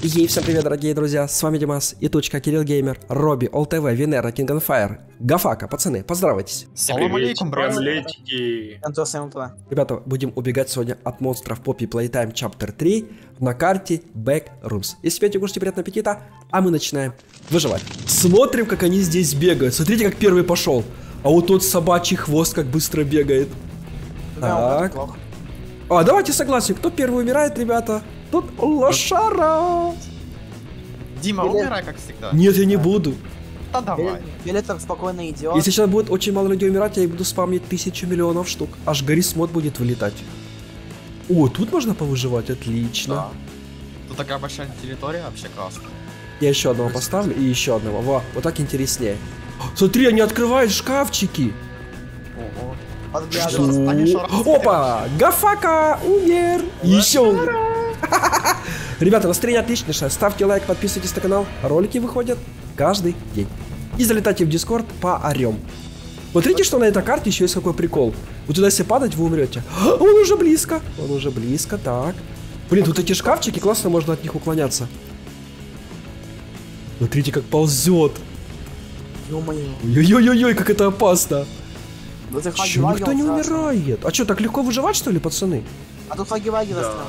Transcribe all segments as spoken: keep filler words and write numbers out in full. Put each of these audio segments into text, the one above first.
И всем привет, дорогие друзья, с вами Димас, и Тучка, Кирилл Геймер, Робби, ОЛТВ, Венера, King on Fire, Гафака, пацаны, поздравайтесь. Салам алейкум, братья. Ребята, будем убегать сегодня от монстров Poppy Playtime Chapter три на карте Backrooms. Если пьете, кушайте, приятного аппетита, а мы начинаем выживать. Смотрим, как они здесь бегают. Смотрите, как первый пошел. А вот тот собачий хвост как быстро бегает. Так. А, давайте согласен, кто первый умирает, ребята? Тут лошара. Дима, умирай, как всегда. Нет, я не буду. Да давай. Фиолетов спокойно идет. Если сейчас будет очень мало людей умирать, я буду спамнить тысячу миллионов штук. Аж Гаррис Мод будет вылетать. О, тут можно повыживать, отлично. Да. Тут такая большая территория, вообще классно. Я еще одного поставлю и еще одного. Во, вот так интереснее. Смотри, они открывают шкафчики. Ого. Что? Опа! Гафака умер! Еще умер. Ребята, настроение отличнейшее. Ставьте лайк, подписывайтесь на канал. Ролики выходят каждый день. И залетайте в Дискорд поорем. Смотрите, что на этой карте еще есть какой прикол. Вот туда если падать, вы умрете. Он уже близко. Он уже близко, так. Блин, тут эти шкафчики, классно, можно от них уклоняться. Смотрите, как ползет. Ой-ой-ой, как это опасно. Чего никто не умирает? А что, так легко выживать, что ли, пацаны? А тут хаги-ваги застрял.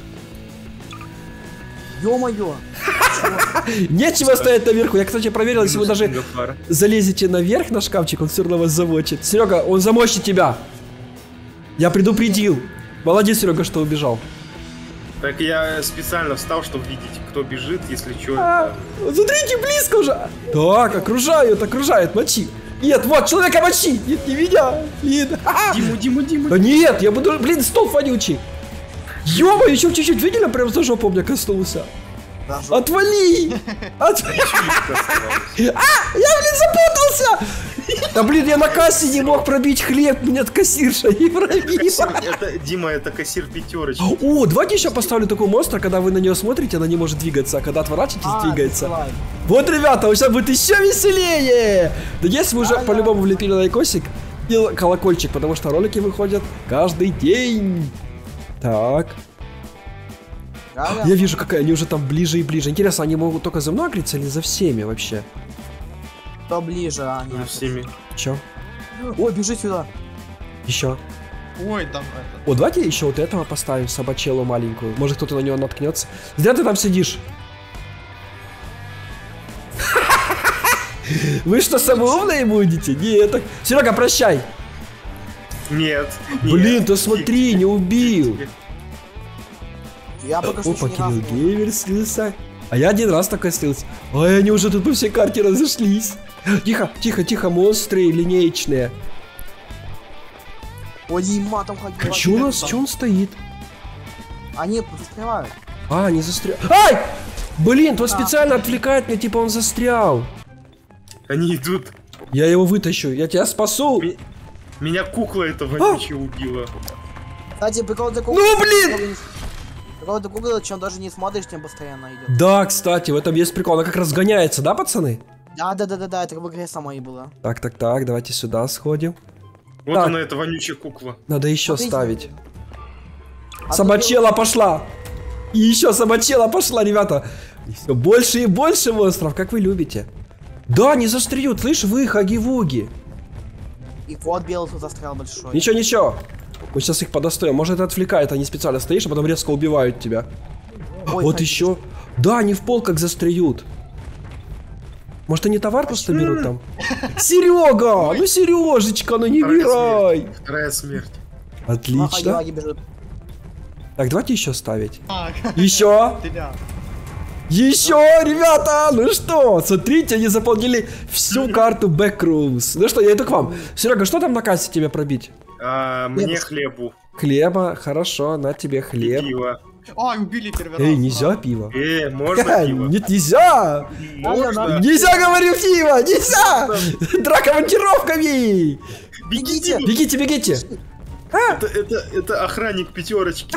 Ё-моё. Нечего стоять наверху. Я, кстати, проверил, если вы даже залезете наверх на шкафчик, он все равно вас замочит. Серега, он замочит тебя. Я предупредил. Молодец, Серега, что убежал. Так я специально встал, чтобы видеть, кто бежит, если что. А, смотрите, близко уже. Так, окружают, окружают, мочи. Нет, вот, человека мочи. Нет, не меня. Блин. Диму, Диму, Диму. Да нет, я буду, блин, столб вонючий. Ё-моё, еще чуть-чуть, видели, прям за жопу у меня коснулся. Отвали! Отвали! А, я, блин, запутался! Да, блин, я на кассе не мог пробить хлеб, меня кассирша не пробила. Это, Дима, это кассир пятерочки. О, давайте еще поставлю такой монстр, когда вы на нее смотрите, она не может двигаться, а когда отворачиваетесь, а, двигается. Давай. Вот, ребята, вот сейчас будет еще веселее! Надеюсь, вы уже по-любому влепили лайкосик и колокольчик, потому что ролики выходят каждый день. Так. Я вижу, какая они уже там ближе и ближе. Интересно, они могут только за мной агриться или за всеми вообще? Кто ближе, а не за всеми. Че? Ой, бежи сюда. Еще. Ой, там это. О, давайте еще вот этого поставим, собачелу маленькую. Может, кто-то на него наткнется. Зря ты там сидишь. Вы что, самые умные будете? Нет. Серега, прощай. Нет. Блин, ты смотри, не убил. Я пока что Опа, Кирилл Геймер слился. А я один раз такой слился. Ой, они уже тут по всей карте разошлись. Тихо, тихо, тихо, монстры линейочные. Ой, ма, там хаги. А че у нас? Че он стоит? Они застревают. А, они застрял. Ай! Блин, тот специально отвлекает меня, типа он застрял. Они идут. Я его вытащу, я тебя спасу. Ми меня кукла эта вонючая убила. Кстати, прикол до куклы. Ну блин! Прикол до куклы, чем даже не смотришь, тем постоянно идет. Да, кстати, в этом есть прикол. Она как разгоняется, да, пацаны? Да, да, да, да, да, это в игре самой было. Так, так, так, давайте сюда сходим. Вот так. она, эта вонючая кукла. Надо еще Смотрите. ставить. А собачела ты... пошла. И еще собачела пошла, ребята. И все больше и больше монстров, как вы любите. Да, не застряют, слышь, вы, хаги-вуги. И кот белый тут застрял большой. Ничего, ничего. Мы сейчас их подостаем. Может, это отвлекает, они специально стоишь, а потом резко убивают тебя. Ой, вот еще. Да, они в пол как застряют. Может, они товар просто берут там? Серега! Ну, Сережечка, ну не бирай! Вторая смерть. Отлично. Так, давайте еще ставить. Еще. Еще, ребята! Ну что, смотрите, они заполнили всю карту Backrooms. Ну что, я иду к вам. Серега, что там на кассе тебе пробить? А, мне хлебу. Хлеба, хорошо, на тебе хлеб. Пиво. Ой, убили первый раз. Эй, нельзя пиво. Э, можно пиво? Нет, нельзя! Можно? Нельзя, говорю, пиво! Нельзя! Драка монтировками! Бегите! Бегите, бегите! Это, это, это охранник пятерочки.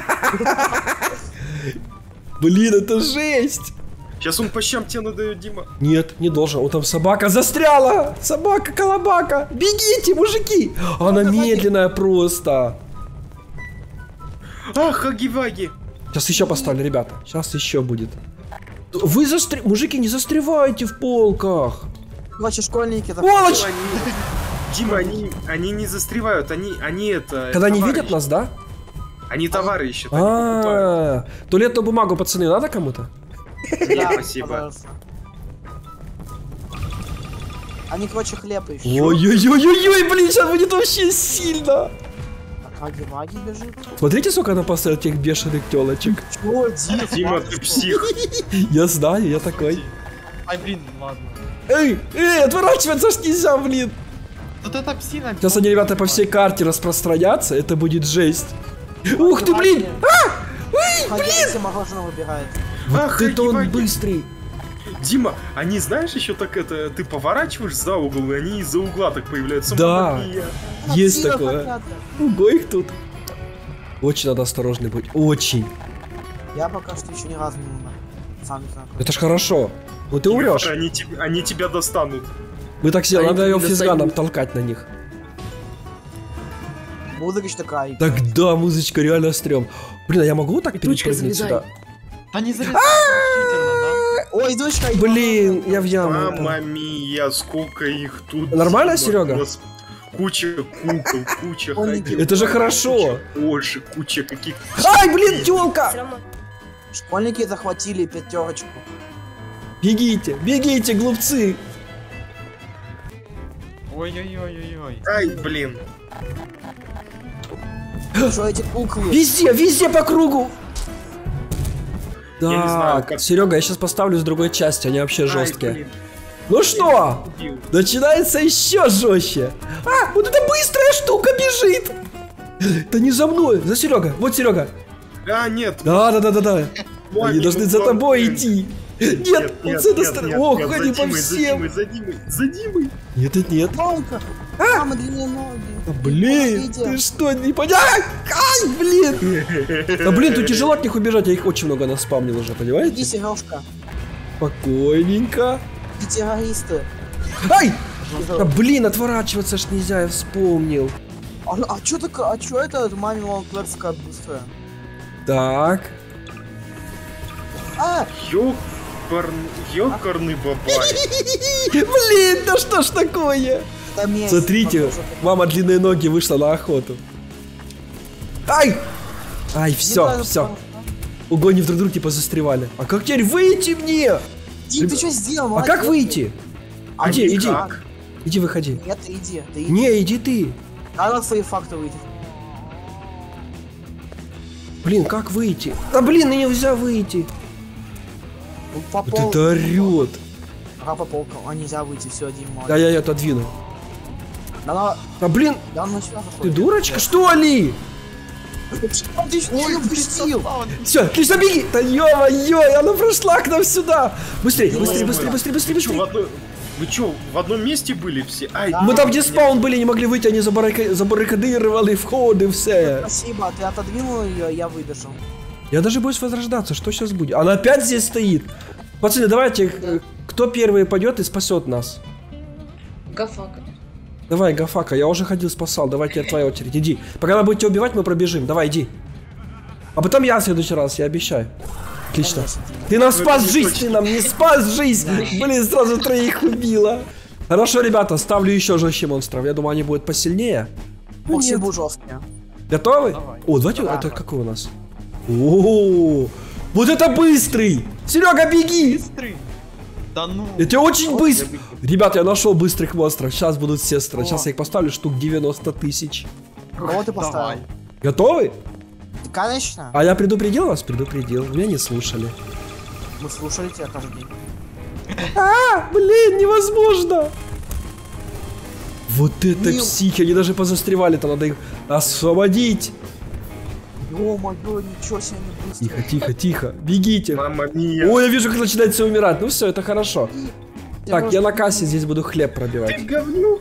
Блин, это жесть! Сейчас он по щам тебе надает, Дима. Нет, не должен. Вот там собака застряла! Собака-колобака! Бегите, мужики! Она медленная просто. Ах, хаги-ваги! Сейчас еще поставлю, ребята. Сейчас еще будет. Вы застр... Мужики, не застревайте в полках. Короче, школьники... Сволочь! Они- Дима, они, они не застревают, они, они это... Когда они товары видят ищут. нас, да? Они товары ищут, они покупают. А, туалетную бумагу, пацаны, надо кому-то? Да, Спасибо. пожалуйста. Они, короче, хлеб ищут. Ой-ой-ой-ой, блин, сейчас будет вообще сильно. А Хаги-Ваги бежит. Смотрите, сколько она поставила тех бешеных телочек. Чё, Дима? Дима, ты псих. Я знаю, я такой. Ай, блин, ладно. Эй, эй, отворачиваться ж нельзя, блин. Тут это псина. Сейчас они, ребята, по всей карте распространятся, это будет жесть. Ух ты, блин! А! Ой, блин! Хаги мороженое выбирает. Вот Ах, это он Хаги-Ваги. быстрый. Дима, они знаешь еще так это, ты поворачиваешь за угол, и они из-за угла так появляются. Да. Мама мия. Есть Сильно такое. хотят. Ого, их тут. Очень надо осторожный быть, очень. Я пока что еще ни разу не умер. Сам не знаю. Это ж хорошо. Ну ты умрешь. Они, тебе- они тебя достанут. Мы так сидим, Они надо ее не физганом достают. толкать на них. Музыка еще такая. Так да, музычка реально стрём. Блин, а я могу вот так перепрыгнуть залезай. сюда? Да не залезай. Действительно, Ой, дочка. Блин, я в яму. Мама мия, сколько их тут. Нормально, Дима, Серега? гос- Куча кукол, куча Ой, Хаги-Ваги, это же хорошо. Куча кошек, куча каких... Ай, блин, тёлка! Все равно. Школьники захватили пятерочку. Бегите, бегите, глупцы. да. Ой-ой-ой-ой-ой. Ай, блин. Что эти куклы? Везде, везде по кругу. Я не знаю, Так, как- Серега, я сейчас поставлю с другой части, они вообще Ай, жесткие. блин. Ну что? Убил. Начинается еще жестче. А, вот эта быстрая штука бежит. Да не за мной, за Серега. Вот Серега. А, нет. Да, да, да, да, да. Ой, Они должны ну за ладно. тобой идти. Нет, вот с этой стороны. Ох, нет, они за по Димой, за всем. Димой, за Димой, за Димой. Нет, нет, нет. Громко. Мама, длинные ноги. Да, блин, Помогите. ты что, не понял? Ай, блин. Да блин, тут тяжело от них убежать, я их очень много наспамнил уже, Иди, понимаете? Сережка. Спокойненько. И террористы. Ай! Да блин, отворачиваться ж нельзя, я вспомнил. А, а чё такое? А чё это маме лонгплет такая быстрая? Так. А! Ёкар... Ёкарный бабай. Блин, да что ж такое? Это месть. Смотрите, Потому что- мама длинные ноги вышла на охоту. Ай! Ай, Не все, знаю, все. потому что- Ого, они друг друга типа застревали. А как теперь выйти мне? Дим, ты что сделал? А Молодец. как выйти? А Иди, иди. никак. Иди, выходи. Нет, ты иди. Ты иди. Не, иди ты. Надо свои факты выйти. Блин, как выйти? Да блин, нельзя выйти. Ну, по Вот пол- это орёт. Ага, по полкам. А нельзя выйти, все, Дим, Да молодец. я ее отодвину. Надо... А блин, Да, ну сюда ты дурочка, что ли? Ты что упустил? Все, отлично, беги! Да ё-моё, она прошла к нам сюда! Быстрее, быстрее, быстрее, быстрее, быстрее, Вы чё, в быстрее! одной- Вы чё, в одном месте были все? Ай, Да. Мы там, где меня- спаун были, не могли выйти, они забаррика- забаррикадировали входы, все. Спасибо, ты отодвинул ее, я выбежал. Я даже боюсь возрождаться, что сейчас будет? Она опять здесь стоит. Пацаны, давайте, э, кто первый пойдет и спасет нас? Гафака. Давай, Гафака, я уже ходил, спасал, давай теперь твоя очередь, иди. Пока вы будете убивать, мы пробежим, давай, иди. А потом я в следующий раз, я обещаю. Отлично. Конечно, Дима. Ты нам Ну, спас это не жизнь, точно. ты нам не спас жизнь! Блин, сразу троих убила. Хорошо, ребята, ставлю еще жестче монстров. Я думаю, они будут посильнее. Ну, Очень нет. был жесткий. Готовы? Давай. О, давайте, Да. это какой у нас? О, вот это быстрый! Серега, беги! Быстрый. Да ну. Это очень быстро. Ребята, я нашел быстрых монстров. Сейчас будут все строить. Сейчас О. я их поставлю штук девяносто тысяч. Кого ты Давай. поставил? Готовы? Ты, конечно. А я предупредил вас? Предупредил. Меня не слушали. Мы слушали тебя каждый день. А, блин, невозможно! Вот это Мил. психи, они даже позастревали-то, надо их освободить. Ё-моё, ничего себе не быстро. Тихо, тихо, тихо, бегите. Мама мия. Ой, я вижу, как начинает все умирать. Ну все, это хорошо. Так, я на кассе здесь буду хлеб Ты пробивать. говнюк.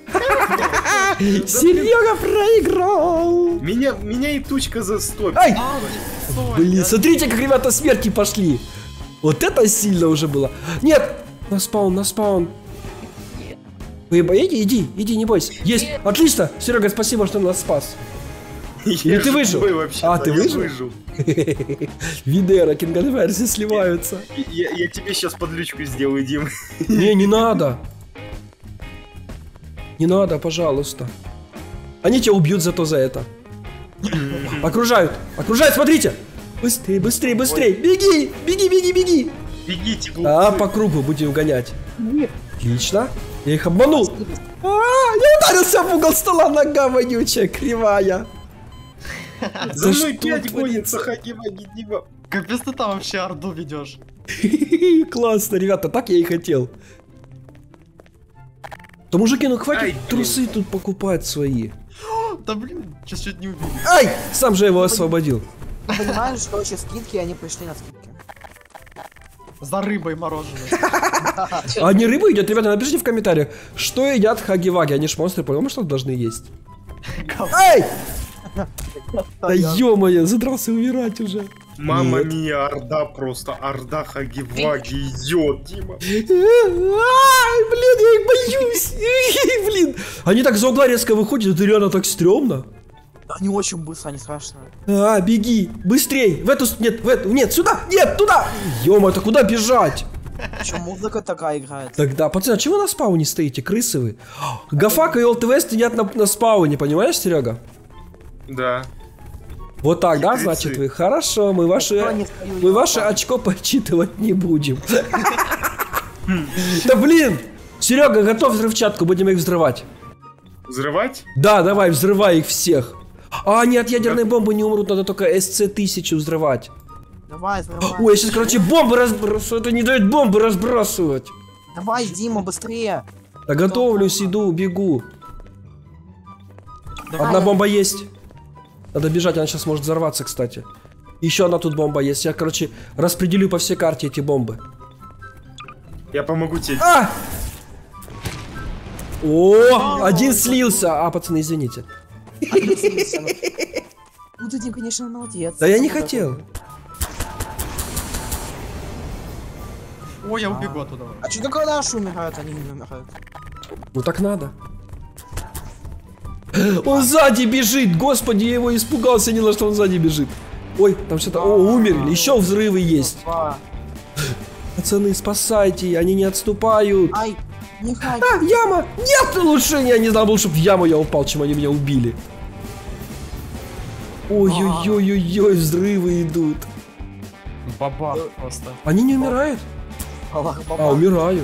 Серега проиграл. Меня, меня и тучка застопит. Ай! А, стой, Блин, я- смотрите, как ребята смерти пошли. Вот это сильно уже было. Нет! На спаун, на спаун. Вы боитесь? Иди, иди, не бойся. Есть! Отлично! Серега, спасибо, что нас спас. Или ты выжил? А, ты выжил? Видео, кингонверсии сливаются. Я, я тебе сейчас подлючку сделаю, Дим. Не, не надо. Не надо, пожалуйста. Они тебя убьют зато за это. Окружают, окружают, смотрите. Быстрее, быстрее, быстрее. Беги, беги, беги, беги. Бегите, глупцы. А, по кругу будем гонять. Отлично. Я их обманул. А, я ударился в угол стола, нога вонючая, кривая. За мной что пять творится? гонится, хаги-ваги, Дима. Капец, ты там вообще орду ведешь. Классно, ребята, так я и хотел. Да мужики, ну хватит Ай, трусы тут покупать свои. Да блин, чуть-чуть не убили. Ай, сам же его освободил. Ты понимаешь, что вообще скидки, они пришли на скидки. За рыбой мороженое. А они рыбу едят? Ребята, напишите в комментариях, что едят хаги-ваги. Они ж монстры, по-моему, что должны есть. Эй! Да ё-моё, задрался умирать уже. Мама Нет. мия, орда просто, орда хаги-ваги идет, Дима. Ай, блин, я их боюсь. Блин. Они так за угла резко выходят, это реально так стрёмно. Они очень быстро, они страшные. А, беги, быстрей. В эту, нет, в эту, нет, сюда, нет, туда. Ё-моё, это куда бежать? Причем музыка такая играет. Тогда, пацаны, а чего вы на спауне стоите, крысы вы? Гафака и ОЛТВ стоят на, на спауне, понимаешь, Серега? Да. Вот так, да, Хитрецы. значит вы? Хорошо, мы ваши, Никто не стою, мы я ваше упал. очко подсчитывать не будем. Да блин! Серега, готов взрывчатку, будем их взрывать. Взрывать? Да, давай, взрывай их всех. А, они от ядерной бомбы не умрут, надо только эс цэ тысячу взрывать. Давай, взрывай. Ой, я сейчас, короче, бомбы разбрасываю, это не дает бомбы разбрасывать. Давай, Дима, быстрее. Да готовлюсь, иду, бегу. Давай. Одна бомба есть. Надо бежать, она сейчас может взорваться, кстати. Еще одна тут бомба есть. Я, короче, распределю по всей карте эти бомбы. Я помогу тебе. А! О, один слился. А, пацаны, извините. Ну ты, Дим, конечно, молодец. Да я не хотел. Ой, я убегу оттуда. А что такое наши умирают, они не умирают? Ну так надо. Он сзади бежит, господи, я его испугался, не на что он сзади бежит. Ой, там что-то, о, умерли, еще взрывы есть. Два. Пацаны, спасайте, они не отступают. Ай, не хай. А, яма! Нет, лучше я не знал, чтобы в яму я упал, чем они меня убили. Ой-ой-ой-ой-ой, взрывы идут. Бабах просто. Они не умирают? Аллах, А, баба. умирают.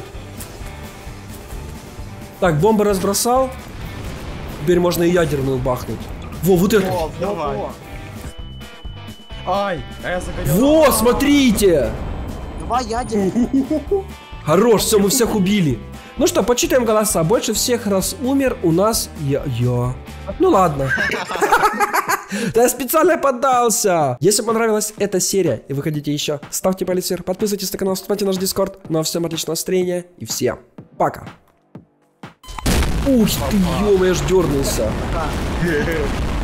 Так, бомбы разбросал. Теперь можно и ядерную бахнуть. Во, вот это. Во, во, Давай. во. Ай, а я загорел. Во, смотрите. Давай, ядер. Хорош, все, мы всех убили. Ну что, почитаем голоса. Больше всех раз умер у нас я. я. Ну ладно. Да я специально поддался. Если вам понравилась эта серия и вы хотите еще, ставьте палец вверх, подписывайтесь на канал, вступайте в наш дискорд. Ну а всем отличного настроения и всем пока. Ух ты, ё-моё, аж дернулся. Пока.